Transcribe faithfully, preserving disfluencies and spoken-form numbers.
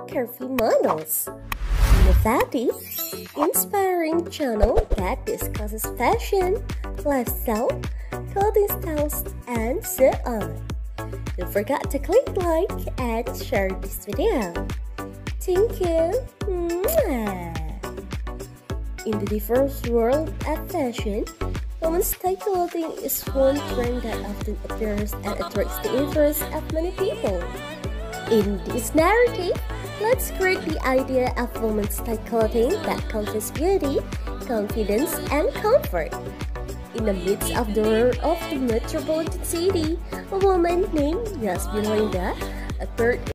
Curvy models. Innovative, inspiring channel that discusses fashion, lifestyle, clothing styles, and so on. Don't forget to click like and share this video. Thank you. Mwah. In the diverse world of fashion, women's style clothing is one trend that often appears and attracts the interest of many people. In this narrative, let's create the idea of women's style clothing that conveys beauty, confidence, and comfort. In the midst of the world of the metropolitan city, a woman named Yasmin Linda appeared